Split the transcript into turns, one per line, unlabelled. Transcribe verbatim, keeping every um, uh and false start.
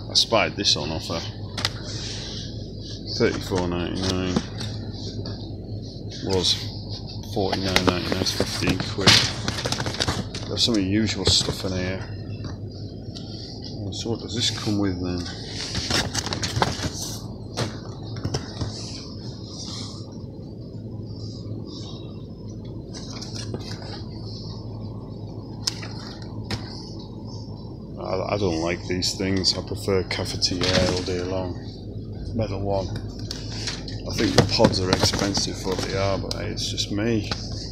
I spotted this on offer. thirty-four ninety-nine. Was forty-nine ninety-nine. It's fifteen quid. There's some unusual stuff in here. So what does this come with then? I don't like these things. I prefer cafetiere all day long. Metal one. I think the pods are expensive for what they are, but hey, it's just me.